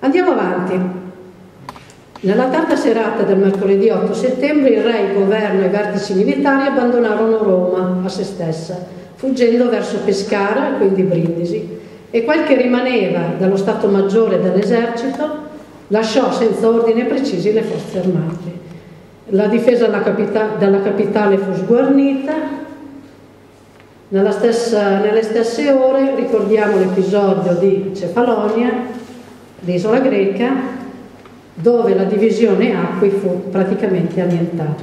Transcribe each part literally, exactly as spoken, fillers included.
Andiamo avanti. Nella tarda serata del mercoledì otto settembre il re, il governo e i vertici militari abbandonarono Roma a se stessa, fuggendo verso Pescara, quindi Brindisi, e quel che rimaneva dello Stato Maggiore dell'esercito lasciò senza ordine precisi le forze armate. La difesa della, capita- della capitale fu sguarnita. Nella stessa, nelle stesse ore ricordiamo l'episodio di Cefalonia, l'isola greca, dove la divisione acqui fu praticamente annientata.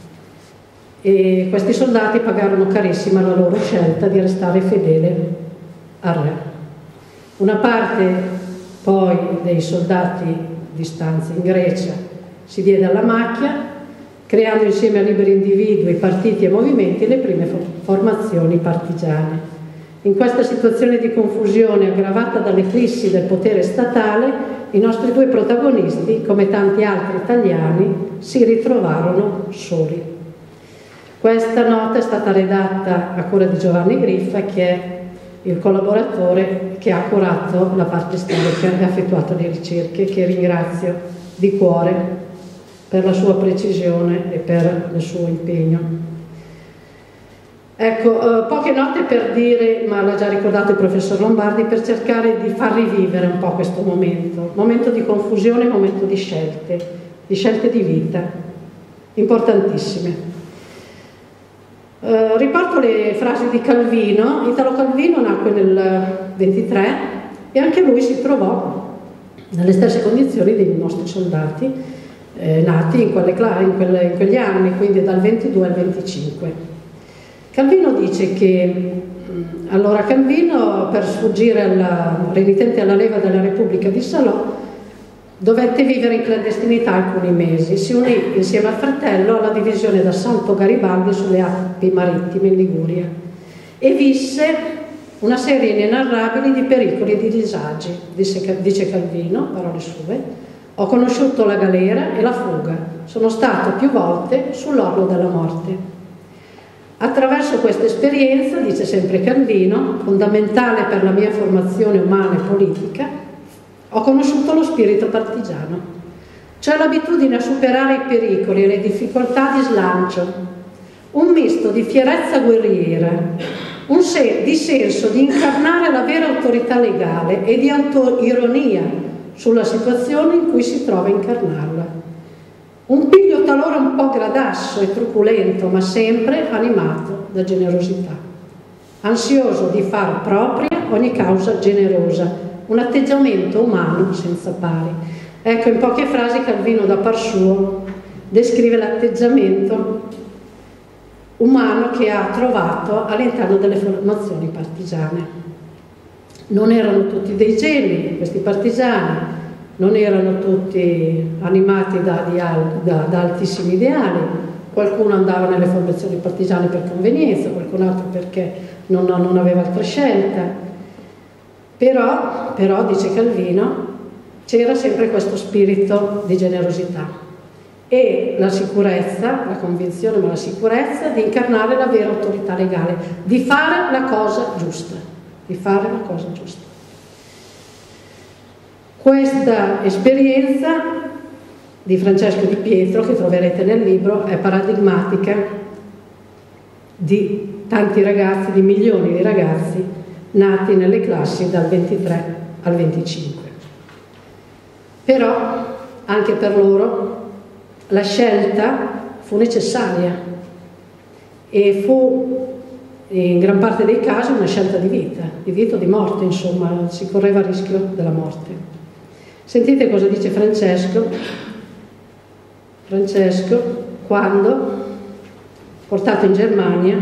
E questi soldati pagarono carissima la loro scelta di restare fedele al re. Una parte poi dei soldati di stanza in Grecia si diede alla macchia, creando insieme a liberi individui, partiti e movimenti le prime formazioni partigiane. In questa situazione di confusione aggravata dall'eclissi del potere statale, i nostri due protagonisti, come tanti altri italiani, si ritrovarono soli. Questa nota è stata redatta a cura di Giovanni Griffa, che è il collaboratore che ha curato la parte storica e ha effettuato le ricerche, che ringrazio di cuore per la sua precisione e per il suo impegno. Ecco, eh, poche note per dire, ma l'ha già ricordato il professor Lombardi, per cercare di far rivivere un po' questo momento, momento di confusione, momento di scelte, di scelte di vita, importantissime. Eh, riporto le frasi di Calvino. Italo Calvino nacque nel ventitré e anche lui si trovò nelle stesse condizioni dei nostri soldati, Eh, nati in, quelle, in, quelle, in quegli anni, quindi dal ventidue al venticinque. Calvino dice che allora Calvino, per sfuggire alla renitente alla leva della Repubblica di Salò, dovette vivere in clandestinità alcuni mesi. Si unì insieme al fratello alla divisione da Santo Garibaldi sulle Alpi Marittime in Liguria e visse una serie inenarrabili di pericoli e di disagi. Dice, dice Calvino, parole sue: ho conosciuto la galera e la fuga, sono stato più volte sull'orlo della morte. Attraverso questa esperienza, dice sempre Calvino, fondamentale per la mia formazione umana e politica, ho conosciuto lo spirito partigiano, cioè l'abitudine a superare i pericoli e le difficoltà di slancio, un misto di fierezza guerriera, un se- di senso di incarnare la vera autorità legale e di autoironia sulla situazione in cui si trova a incarnarla. Un piglio talora un po' gradasso e truculento, ma sempre animato da generosità, ansioso di far propria ogni causa generosa, un atteggiamento umano senza pari. Ecco, in poche frasi Calvino da par suo descrive l'atteggiamento umano che ha trovato all'interno delle formazioni partigiane. Non erano tutti dei geni questi partigiani, non erano tutti animati da, da, da altissimi ideali, qualcuno andava nelle formazioni partigiane per convenienza, qualcun altro perché non, non aveva altra scelta, però, però, dice Calvino, c'era sempre questo spirito di generosità e la sicurezza, la convinzione, ma la sicurezza di incarnare la vera autorità legale, di fare la cosa giusta. di fare la cosa giusta. Questa esperienza di Francesco Di Pietro, che troverete nel libro, è paradigmatica di tanti ragazzi, di milioni di ragazzi nati nelle classi dal ventitré al venticinque. Però anche per loro la scelta fu necessaria e fu in gran parte dei casi una scelta di vita, di vita o di morte, insomma, si correva il rischio della morte. Sentite cosa dice Francesco. Francesco, quando, portato in Germania,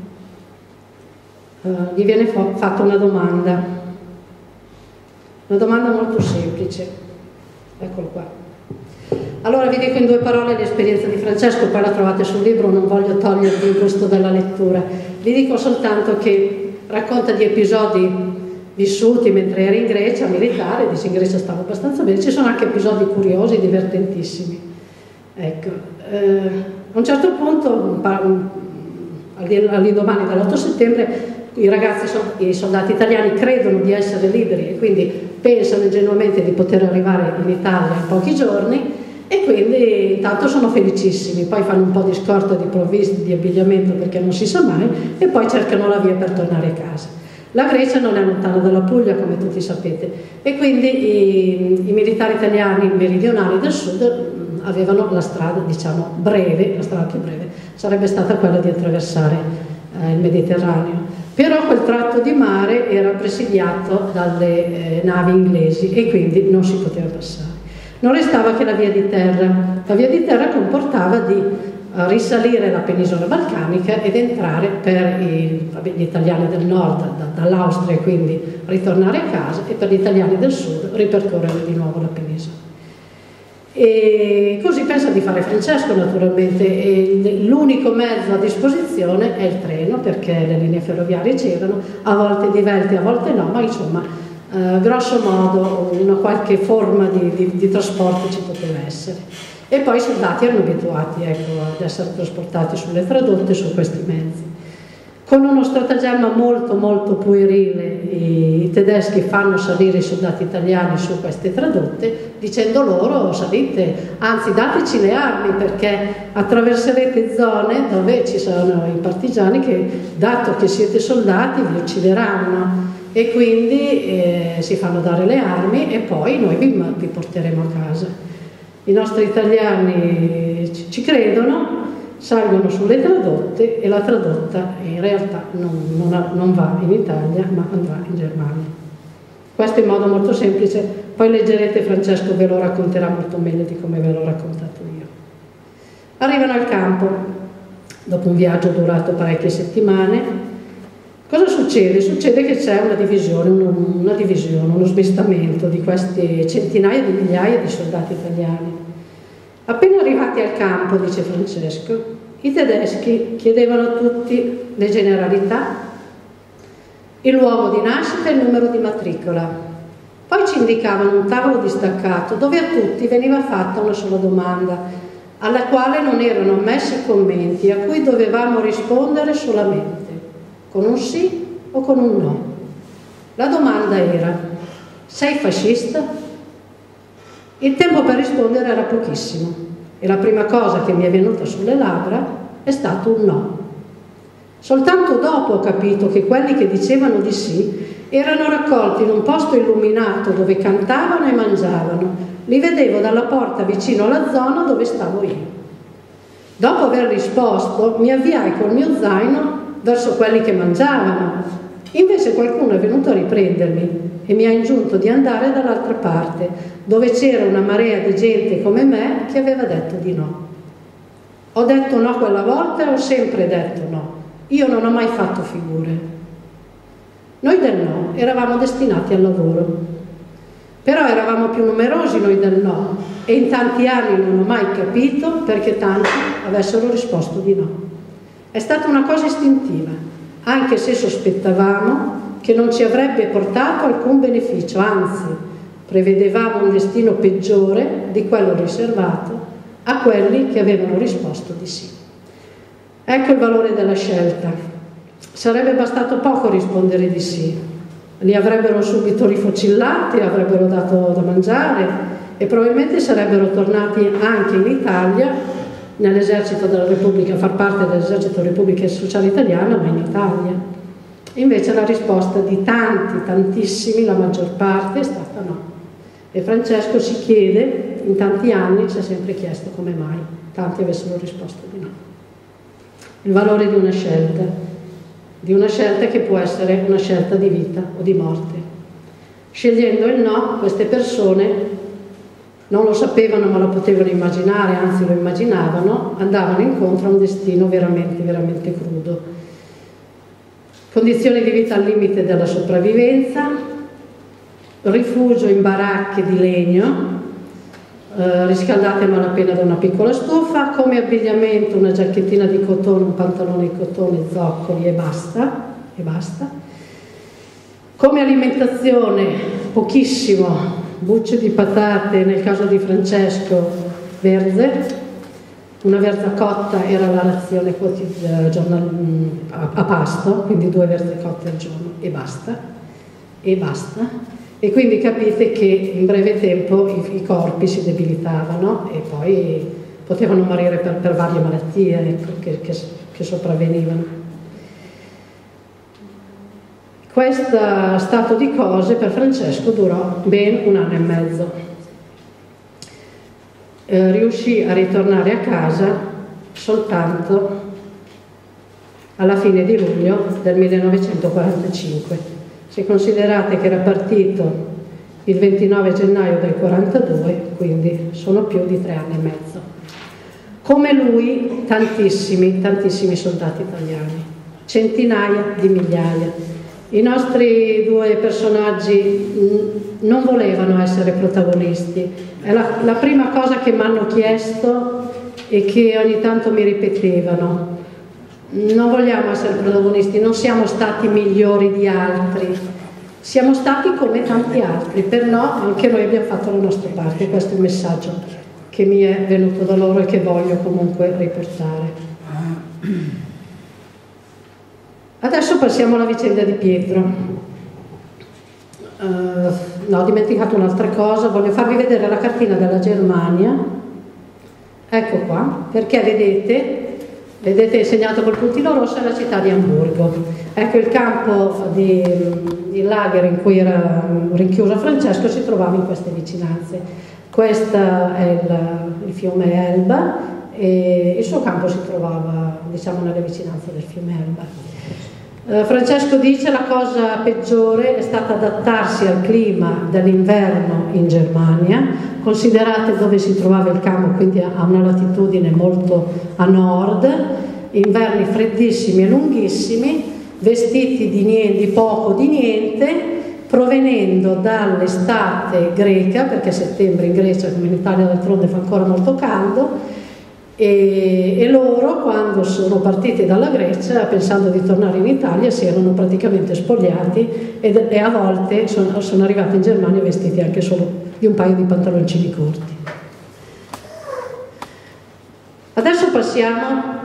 eh, gli viene fatta una domanda, una domanda molto semplice. Eccolo qua. Allora vi dico in due parole l'esperienza di Francesco, poi la trovate sul libro, non voglio togliervi il gusto della lettura. Vi dico soltanto che racconta di episodi vissuti mentre era in Grecia, militare, dice in Grecia stava abbastanza bene, ci sono anche episodi curiosi, divertentissimi. Ecco, eh, a un certo punto, all'indomani dell'otto settembre, i ragazzi, i soldati italiani credono di essere liberi e quindi pensano ingenuamente di poter arrivare in Italia in pochi giorni e quindi intanto sono felicissimi, poi fanno un po' di scorta di provviste, di abbigliamento perché non si sa mai e poi cercano la via per tornare a casa. La Grecia non è lontana dalla Puglia, come tutti sapete, e quindi i, i militari italiani meridionali del sud avevano la strada, diciamo, breve, la strada più breve sarebbe stata quella di attraversare eh, il Mediterraneo. Però quel tratto di mare era presidiato dalle eh, navi inglesi e quindi non si poteva passare. Non restava che la via di terra. La via di terra comportava di uh, risalire la penisola balcanica ed entrare per i, vabbè, gli italiani del nord, da, dall'Austria, e quindi ritornare a casa, e per gli italiani del sud ripercorrere di nuovo la penisola. E così pensa di fare Francesco, naturalmente, e l'unico mezzo a disposizione è il treno, perché le linee ferroviarie c'erano, a volte divelte, a volte no, ma insomma, eh, grosso modo una qualche forma di, di, di trasporto ci poteva essere. E poi i soldati erano abituati, ecco, ad essere trasportati sulle tradotte, su questi mezzi. Con uno stratagemma molto molto puerile i tedeschi fanno salire i soldati italiani su queste tradotte dicendo loro: salite, anzi dateci le armi perché attraverserete zone dove ci sono i partigiani che, dato che siete soldati, vi uccideranno, e quindi eh, si fanno dare le armi e poi noi vi, vi porteremo a casa. I nostri italiani ci, ci credono, salgono sulle tradotte e la tradotta in realtà non, non, non va in Italia ma andrà in Germania. Questo in modo molto semplice, poi leggerete, Francesco ve lo racconterà molto meglio di come ve l'ho raccontato io. Arrivano al campo, dopo un viaggio durato parecchie settimane. Cosa succede? Succede che c'è una divisione, uno, una divisione, uno smistamento di queste centinaia di migliaia di soldati italiani. Appena arrivati al campo, dice Francesco, i tedeschi chiedevano a tutti le generalità, il luogo di nascita e il numero di matricola. Poi ci indicavano un tavolo distaccato dove a tutti veniva fatta una sola domanda, alla quale non erano ammessi commenti, a cui dovevamo rispondere solamente con un sì o con un no. La domanda era: sei fascista? Il tempo per rispondere era pochissimo e la prima cosa che mi è venuta sulle labbra è stato un no. Soltanto dopo ho capito che quelli che dicevano di sì erano raccolti in un posto illuminato dove cantavano e mangiavano. Li vedevo dalla porta vicino alla zona dove stavo io. Dopo aver risposto mi avviai col mio zaino verso quelli che mangiavano. Invece qualcuno è venuto a riprendermi e mi ha ingiunto di andare dall'altra parte, dove c'era una marea di gente come me che aveva detto di no. Ho detto no quella volta e ho sempre detto no. Io non ho mai fatto figure. Noi del no eravamo destinati al lavoro. Però eravamo più numerosi noi del no e in tanti anni non ho mai capito perché tanti avessero risposto di no. È stata una cosa istintiva, anche se sospettavamo che non ci avrebbe portato alcun beneficio, anzi, prevedevamo un destino peggiore di quello riservato a quelli che avevano risposto di sì. Ecco il valore della scelta. Sarebbe bastato poco rispondere di sì. Li avrebbero subito rifocillati, avrebbero dato da mangiare e probabilmente sarebbero tornati anche in Italia, nell'esercito della Repubblica, a far parte dell'esercito della Repubblica Sociale Italiana, ma in Italia. Invece la risposta di tanti, tantissimi, la maggior parte, è stata no. E Francesco si chiede, in tanti anni ci ha sempre chiesto come mai tanti avessero risposto di no. Il valore di una scelta, di una scelta che può essere una scelta di vita o di morte. Scegliendo il no, queste persone non lo sapevano ma lo potevano immaginare, anzi lo immaginavano, andavano incontro a un destino veramente, veramente crudo. Condizioni di vita al limite della sopravvivenza, rifugio in baracche di legno, eh, riscaldate a malapena da una piccola stufa, come abbigliamento una giacchettina di cotone, un pantalone di cotone, zoccoli e basta, e basta. Come alimentazione pochissimo, bucce di patate, nel caso di Francesco verze, una verza cotta era la razione a, a pasto, quindi due verze cotte al giorno e basta, e basta. E quindi capite che in breve tempo i, i corpi si debilitavano e poi potevano morire per, per varie malattie, ecco, che, che, che sopravvenivano. Questo stato di cose per Francesco durò ben un anno e mezzo. Eh, riuscì a ritornare a casa soltanto alla fine di luglio del millenovecentoquarantacinque. Se considerate che era partito il ventinove gennaio del quarantadue, quindi sono più di tre anni e mezzo. Come lui, tantissimi, tantissimi soldati italiani, centinaia di migliaia. I nostri due personaggi non volevano essere protagonisti. È la, la prima cosa che mi hanno chiesto e che ogni tanto mi ripetevano: non vogliamo essere protagonisti, non siamo stati migliori di altri, siamo stati come tanti altri, per no, anche noi abbiamo fatto la nostra parte. Questo è il messaggio che mi è venuto da loro e che voglio comunque riportare. Adesso passiamo alla vicenda di Pietro. Uh, no, ho dimenticato un'altra cosa, voglio farvi vedere la cartina della Germania. Ecco qua, perché vedete, vedete segnato col puntino rosso la città di Amburgo. Ecco, il campo di, di lager in cui era rinchiuso Francesco si trovava in queste vicinanze. Questo è il, il fiume Elba e il suo campo si trovava, diciamo, nelle vicinanze del fiume Elba. Uh, Francesco dice: la cosa peggiore è stata adattarsi al clima dell'inverno in Germania. Considerate dove si trovava il campo, quindi a una latitudine molto a nord, inverni freddissimi e lunghissimi, vestiti di, niente, di poco di niente, provenendo dall'estate greca, perché a settembre in Grecia, come in Italia d'altronde, fa ancora molto caldo. E, e loro, quando sono partiti dalla Grecia pensando di tornare in Italia, si erano praticamente spogliati ed, e a volte sono, sono arrivati in Germania vestiti anche solo di un paio di pantaloncini corti. Adesso passiamo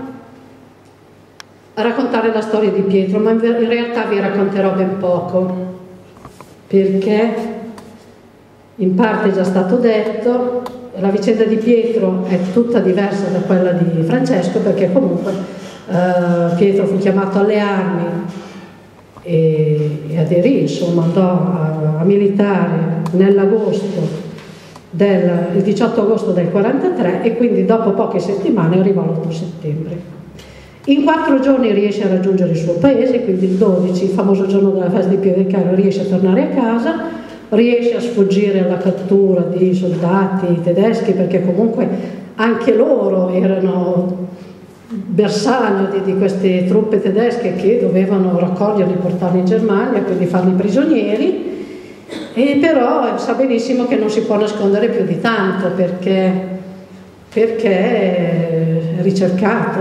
a raccontare la storia di Pietro, ma in realtà vi racconterò ben poco, perché in parte è già stato detto. La vicenda di Pietro è tutta diversa da quella di Francesco, perché comunque eh, Pietro fu chiamato alle armi e, e aderì, insomma, andò a, a militare nell'agosto del il diciotto agosto del quarantatré e quindi dopo poche settimane arrivò l'otto settembre. In quattro giorni riesce a raggiungere il suo paese, quindi il dodici, il famoso giorno della festa di Piedicaio, riesce a tornare a casa. Riesce a sfuggire alla cattura di soldati tedeschi, perché comunque anche loro erano bersaglio di, di queste truppe tedesche che dovevano raccoglierli e portarli in Germania, quindi farli prigionieri. E però sa benissimo che non si può nascondere più di tanto, perché, perché è ricercato.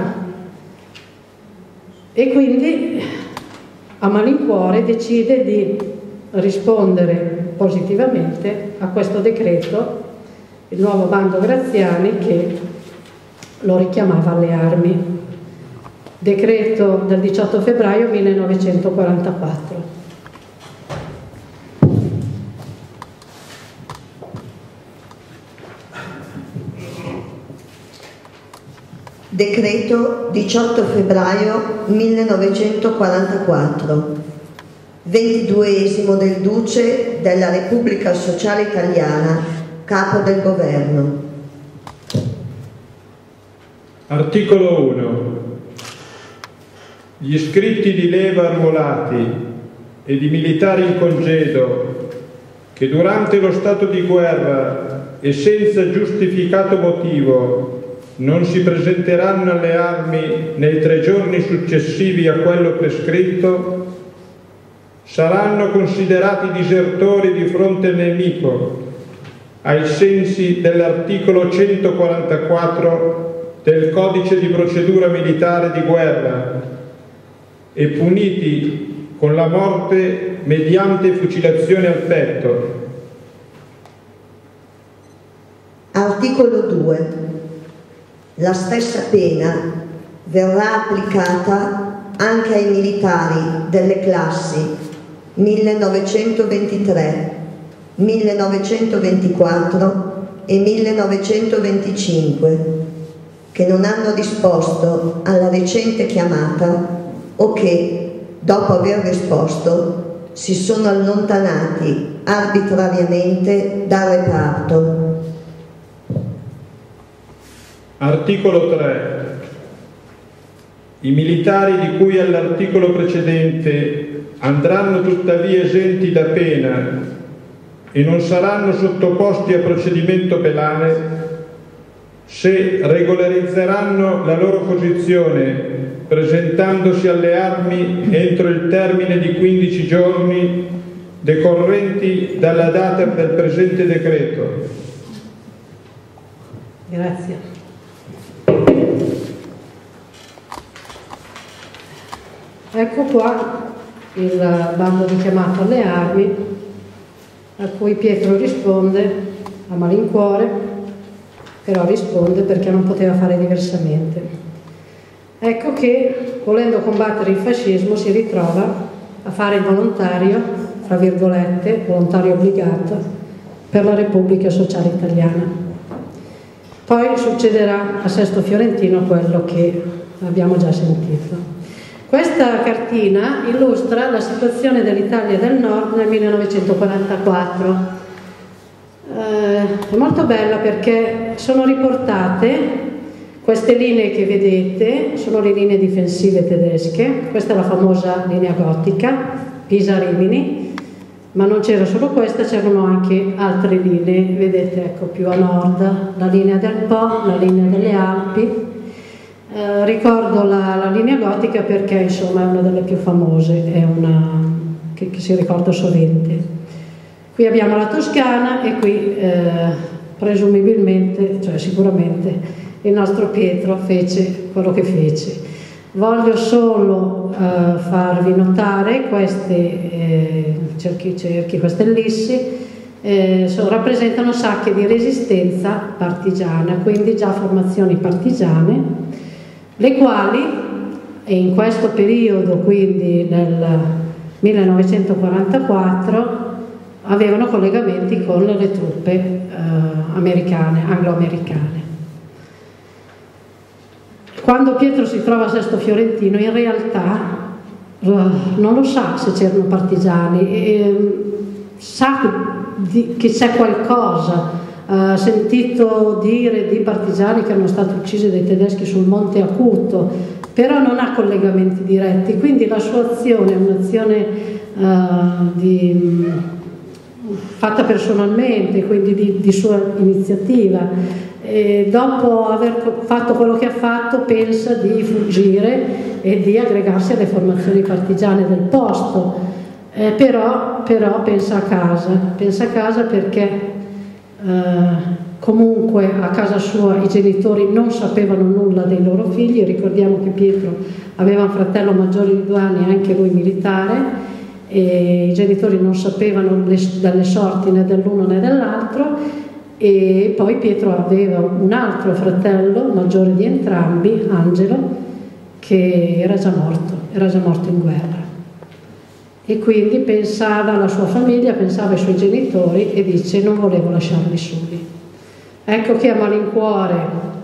E quindi a malincuore decide di rispondere positivamente a questo decreto, il nuovo bando Graziani, che lo richiamava alle armi. Decreto del diciotto febbraio millenovecentoquarantaquattro. Decreto diciotto febbraio millenovecentoquarantaquattro, ventiduesimo del Duce della Repubblica Sociale Italiana, capo del governo. Articolo uno. Gli iscritti di leva arruolati e di militari in congedo che durante lo stato di guerra e senza giustificato motivo non si presenteranno alle armi nei tre giorni successivi a quello prescritto saranno considerati disertori di fronte al nemico ai sensi dell'articolo centoquarantaquattro del Codice di procedura militare di guerra e puniti con la morte mediante fucilazione al petto. Articolo due. la stessa pena verrà applicata anche ai militari delle classi millenovecentoventitré, millenovecentoventiquattro e millenovecentoventicinque, che non hanno risposto alla recente chiamata o che, dopo aver risposto, si sono allontanati arbitrariamente dal reparto. Articolo tre. I militari di cui all'articolo precedente andranno tuttavia esenti da pena e non saranno sottoposti a procedimento penale se regolarizzeranno la loro posizione presentandosi alle armi entro il termine di quindici giorni decorrenti dalla data del presente decreto. Grazie. Ecco qua il bando di chiamata alle armi, a cui Pietro risponde a malincuore, però risponde perché non poteva fare diversamente. Ecco che, volendo combattere il fascismo, si ritrova a fare il volontario, fra virgolette, volontario obbligato, per la Repubblica Sociale Italiana. Poi succederà a Sesto Fiorentino quello che abbiamo già sentito. Questa cartina illustra la situazione dell'Italia del Nord nel millenovecentoquarantaquattro. Eh, è molto bella perché sono riportate queste linee che vedete, sono le linee difensive tedesche. Questa è la famosa linea gotica, Pisa-Rimini, ma non c'era solo questa, c'erano anche altre linee, vedete, ecco, più a nord, la linea del Po, la linea delle Alpi. Eh, ricordo la, la linea gotica perché insomma è una delle più famose, è una che, che si ricorda sovente. Qui abbiamo la Toscana e qui eh, presumibilmente, cioè sicuramente, il nostro Pietro fece quello che fece. Voglio solo eh, farvi notare queste eh, cerchi, cerchi, queste ellissi, eh, so, rappresentano sacche di resistenza partigiana, quindi già formazioni partigiane, le quali, e in questo periodo, quindi nel millenovecentoquarantaquattro, avevano collegamenti con le truppe eh, americane, anglo-americane. Quando Pietro si trova a Sesto Fiorentino, in realtà uh, non lo sa se c'erano partigiani, e, sa di, che c'è qualcosa. Ha uh, sentito dire di partigiani che erano stati uccisi dai tedeschi sul Monte Acuto, però non ha collegamenti diretti, quindi la sua azione è un'azione uh, di, fatta personalmente, quindi di, di sua iniziativa. E dopo aver fatto quello che ha fatto pensa di fuggire e di aggregarsi alle formazioni partigiane del posto, eh, però, però pensa a casa, pensa a casa perché Uh, comunque a casa sua i genitori non sapevano nulla dei loro figli. Ricordiamo che Pietro aveva un fratello maggiore di due anni, anche lui militare, e i genitori non sapevano le, dalle sorti né dell'uno né dell'altro, e poi Pietro aveva un altro fratello maggiore di entrambi, Angelo, che era già morto, era già morto in guerra. E quindi pensava alla sua famiglia, pensava ai suoi genitori e dice: non volevo lasciarli soli. Ecco che a malincuore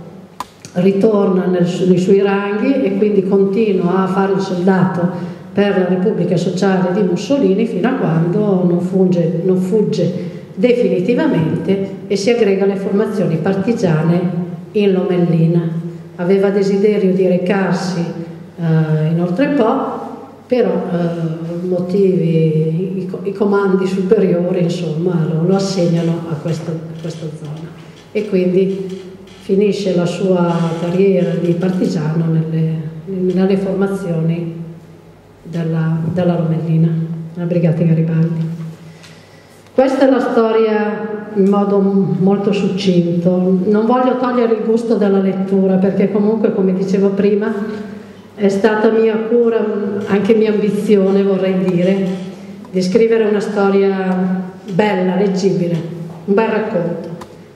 ritorna nel, nei suoi ranghi e quindi continua a fare il soldato per la Repubblica Sociale di Mussolini fino a quando non fugge, non fugge definitivamente e si aggrega alle formazioni partigiane in Lomellina. Aveva desiderio di recarsi eh, in Oltrepò, però eh, motivi, i, i comandi superiori insomma lo, lo assegnano a questa, a questa zona, e quindi finisce la sua carriera di partigiano nelle, nelle formazioni della, della Lomellina, la Brigata Garibaldi. Questa è la storia in modo molto succinto. Non voglio togliere il gusto della lettura perché comunque, come dicevo prima, è stata mia cura, anche mia ambizione, vorrei dire, di scrivere una storia bella, leggibile, un bel racconto.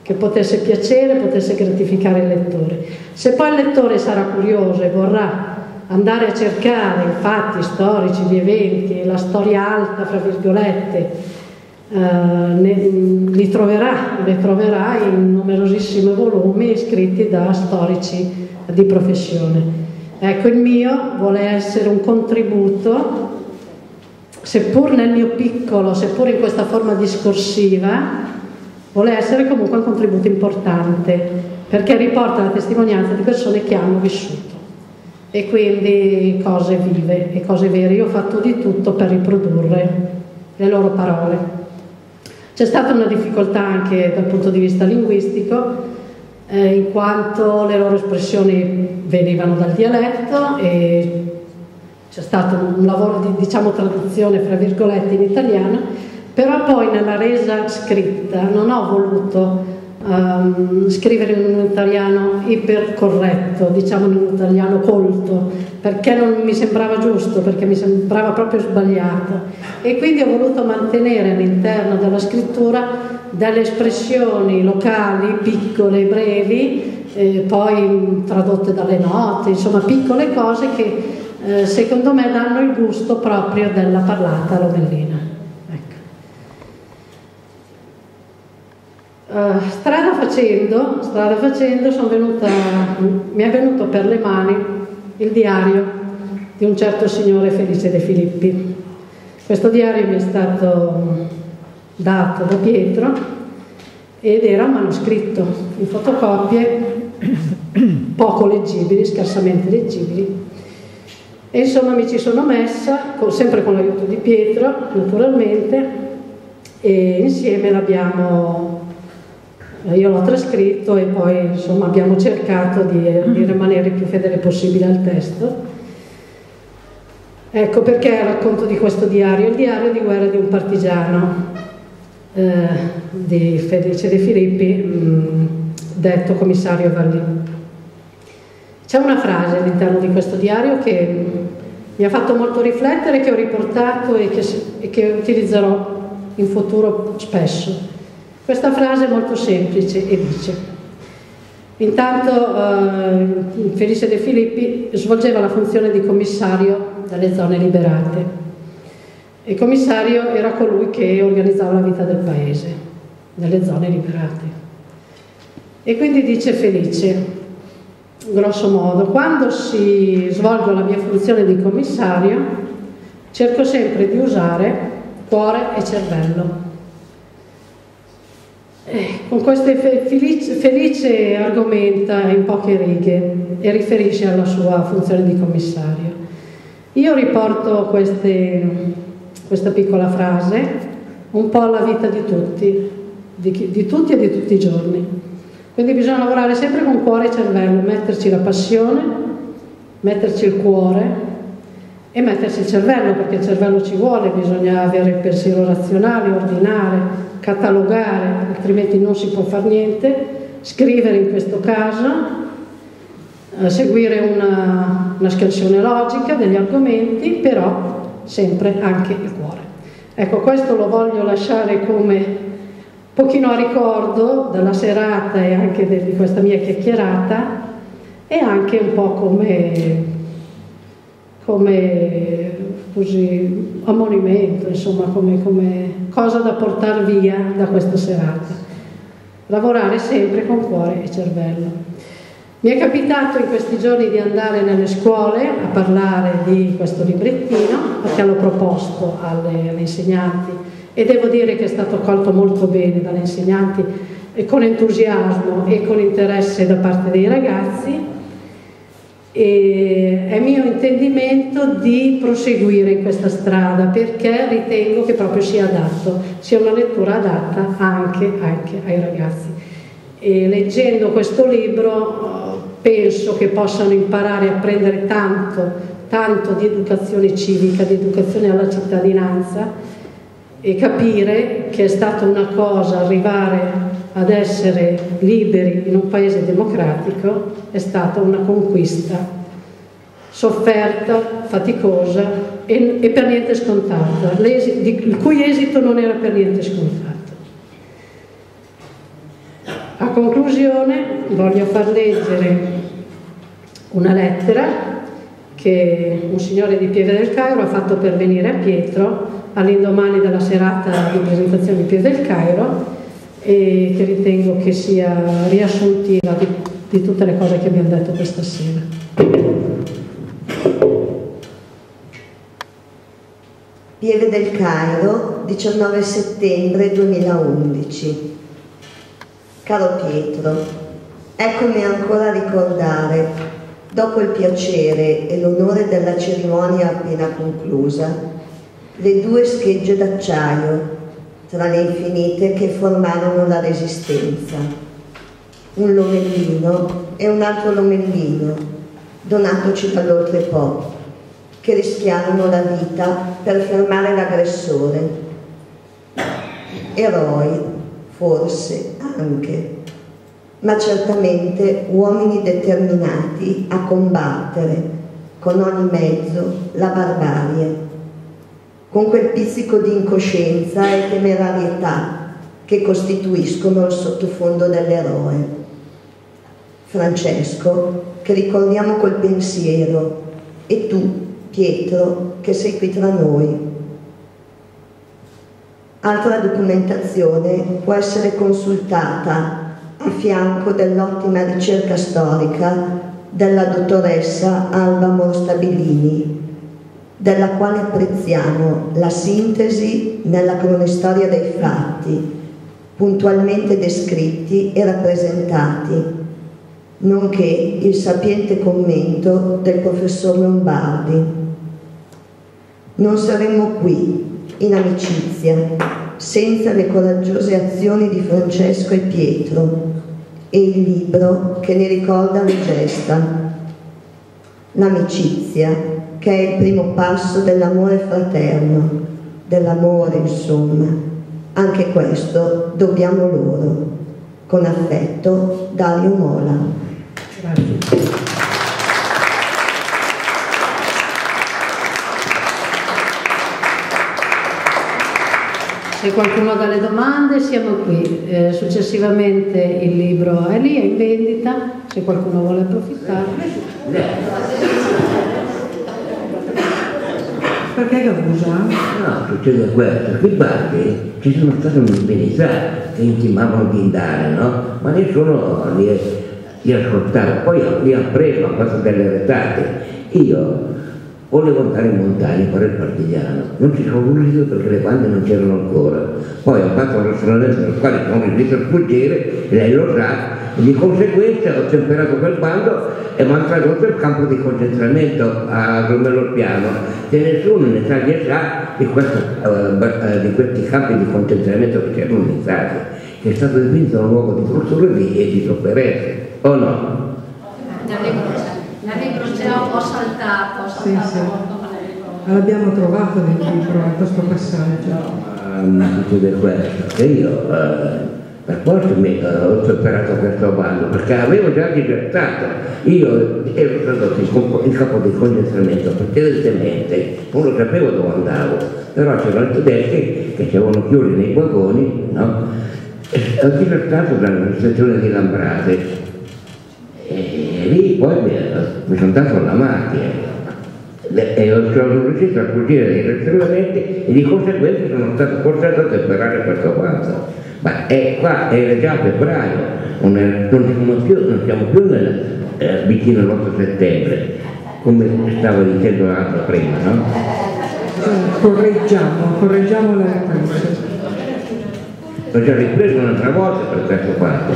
che potesse piacere, potesse gratificare il lettore. Se poi il lettore sarà curioso e vorrà andare a cercare i fatti storici di eventi, la storia alta, fra virgolette, eh, ne, li troverà, li troverà in numerosissimi volumi scritti da storici di professione. Ecco, il mio vuole essere un contributo, seppur nel mio piccolo, seppur in questa forma discorsiva, vuole essere comunque un contributo importante, perché riporta la testimonianza di persone che hanno vissuto, e quindi cose vive e cose vere. Io ho fatto di tutto per riprodurre le loro parole. C'è stata una difficoltà anche dal punto di vista linguistico, eh, in quanto le loro espressioni venivano dal dialetto e c'è stato un lavoro di, diciamo, traduzione fra virgolette in italiano, però poi nella resa scritta non ho voluto um, scrivere in un italiano ipercorretto, diciamo in un italiano colto, perché non mi sembrava giusto, perché mi sembrava proprio sbagliato, e quindi ho voluto mantenere all'interno della scrittura delle espressioni locali, piccole, brevi, eh, poi tradotte dalle note, insomma piccole cose che eh, secondo me danno il gusto proprio della parlata lomellina. Uh, strada facendo, strada facendo sono venuta, mi è venuto per le mani il diario di un certo signore Felice De Filippi. Questo diario mi è stato dato da Pietro ed era un manoscritto in fotocopie poco leggibili, scarsamente leggibili, e insomma mi ci sono messa, con, sempre con l'aiuto di Pietro naturalmente, e insieme l'abbiamo io l'ho trascritto e poi insomma abbiamo cercato di, di rimanere il più fedele possibile al testo. Ecco perché racconto di questo diario, il diario di guerra di un partigiano eh, di Felice De Filippi, mh, detto commissario Vallì. C'è una frase all'interno di questo diario che mh, mi ha fatto molto riflettere, che ho riportato e che, e che utilizzerò in futuro spesso. Questa frase è molto semplice e dice: intanto eh, Felice De Filippi svolgeva la funzione di commissario delle zone liberate. Il commissario era colui che organizzava la vita del paese nelle zone liberate. E quindi dice Felice, grosso modo, quando si svolge la mia funzione di commissario cerco sempre di usare cuore e cervello. Eh, con queste Felice, Felice argomenta in poche righe e riferisce alla sua funzione di commissario. Io riporto queste, questa piccola frase un po' alla vita di tutti, di, di tutti e di tutti i giorni. Quindi bisogna lavorare sempre con cuore e cervello, metterci la passione, metterci il cuore e metterci il cervello, perché il cervello ci vuole, bisogna avere il pensiero razionale, ordinare, catalogare, altrimenti non si può fare niente, scrivere in questo caso, eh, seguire una, una scansione logica degli argomenti, però sempre anche il cuore. Ecco, questo lo voglio lasciare come pochino a ricordo della serata e anche de, di questa mia chiacchierata, e anche un po' come, come così ammonimento, insomma, come, come cosa da portare via da questa serata. Lavorare sempre con cuore e cervello. Mi è capitato in questi giorni di andare nelle scuole a parlare di questo librettino, perché l'ho proposto alle, alle insegnanti, e devo dire che è stato accolto molto bene dalle insegnanti, e con entusiasmo e con interesse da parte dei ragazzi. E è mio intendimento di proseguire in questa strada, perché ritengo che proprio sia adatto, sia una lettura adatta anche, anche ai ragazzi. E leggendo questo libro penso che possano imparare a prendere tanto, tanto di educazione civica, di educazione alla cittadinanza, e capire che è stata una cosa arrivare ad essere liberi in un paese democratico, è stata una conquista sofferta, faticosa e, e per niente scontata, di, il cui esito non era per niente scontato. conclusione voglio far leggere una lettera che un signore di Pieve del Cairo ha fatto pervenire a Pietro all'indomani della serata di presentazione di Pieve del Cairo, e che ritengo che sia riassuntiva di, di tutte le cose che abbiamo detto questa sera. Pieve del Cairo, diciannove settembre duemilaundici. Caro Pietro, eccomi ancora a ricordare, dopo il piacere e l'onore della cerimonia appena conclusa, le due schegge d'acciaio tra le infinite che formarono la Resistenza, un lomellino e un altro lomellino, donatoci dall'Oltrepo, che rischiarono la vita per fermare l'aggressore. Eroi, forse anche, ma certamente uomini determinati a combattere con ogni mezzo la barbarie, con quel pizzico di incoscienza e temerarietà che costituiscono il sottofondo dell'eroe. Francesco, che ricordiamo col pensiero, e tu, Pietro, che sei qui tra noi. Altra documentazione può essere consultata a fianco dell'ottima ricerca storica della dottoressa Alba Morstabilini, della quale apprezziamo la sintesi nella cronistoria dei fatti, puntualmente descritti e rappresentati, nonché il sapiente commento del professor Lombardi. Non saremmo qui, in amicizia, senza le coraggiose azioni di Francesco e Pietro e il libro che ne ricorda le gesta. L'amicizia, che è il primo passo dell'amore fraterno, dell'amore insomma. Anche questo dobbiamo loro. Con affetto, Dario Mola. Grazie. Se qualcuno ha delle domande siamo qui, eh, successivamente il libro è lì, è in vendita, se qualcuno vuole approfittare. Perché Gabusa? No, succede questo, qui parli ci sono state un'infinità che intimavano di andare, no? Ma nessuno li, li ascoltava, poi li ha preso, ha fatto delle retate. Io volevo andare in montagna a fare il partigiano, non ci sono riuscito perché le bande non c'erano ancora. Poi ho fatto un ragionamento nel quale sono riuscito a sfuggire, e lei lo sa, e di conseguenza ho temperato quel bando e mi hanno tradotto il campo di concentramento a Romello Piano, che nessuno in Italia sa di, questo, uh, di questi campi di concentramento che c'erano in Italia, che è stato dipinto un luogo di tortura e di sofferenza, o no? Nel libro c'è, ho saltato, ho saltato sì, sì. molto nel libro. L'abbiamo trovato nel libro, questo passaggio. Ma succede questo, che io eh, per forza mi eh, ho superato questo bando, perché avevo già disertato. Io ero stato in, in capo di concentramento precedentemente, non lo sapevo dove andavo, però c'erano i tedeschi che ci avevano chiusi nei vagoni, no? E ho disertato dalla stazione di Lambrate. E lì poi mi, mi sono dato alla macchina e sono riuscito a fuggire dai rastrellamenti e di conseguenza sono stato forzato a temperare questo quanto. Ma è, qua era già febbraio, non, è, non, siamo, più, non siamo più nel, eh, vicino all'otto settembre, come stavo dicendo l'altro prima, no? Correggiamo, correggiamo la referenza. L'ho già ripreso un'altra volta per questo fatto.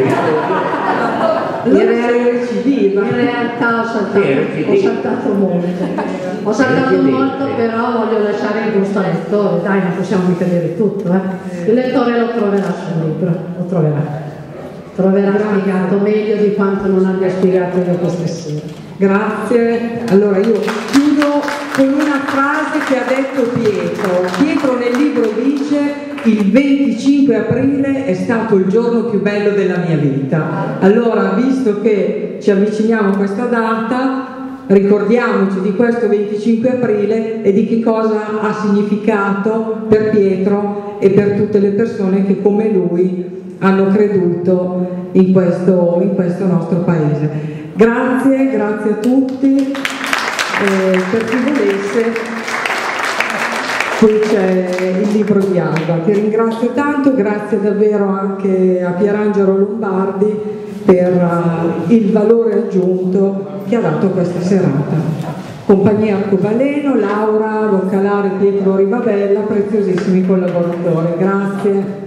In, real... in realtà ho saltato, ho saltato molto, ho saltato molto, però voglio lasciare il gusto al lettore, dai, non possiamo mica dire tutto, eh. Il lettore lo troverà sul libro, lo troverà, troverà spiegato meglio di quanto non abbia spiegato io questa sera. Grazie, allora io chiudo con una frase che ha detto Pietro. Pietro nel libro dice: il venticinque aprile è stato il giorno più bello della mia vita. Allora, visto che ci avviciniamo a questa data, ricordiamoci di questo venticinque aprile e di che cosa ha significato per Pietro e per tutte le persone che come lui hanno creduto in questo, in questo nostro paese. Grazie, grazie a tutti, eh, per chi volesse. Qui c'è il libro di Alba, che ringrazio tanto, grazie davvero anche a Pierangelo Lombardi per uh, il valore aggiunto che ha dato questa serata. Compagnia Arcobaleno, Laura Roccalare, Pietro Rivabella, preziosissimi collaboratori, grazie.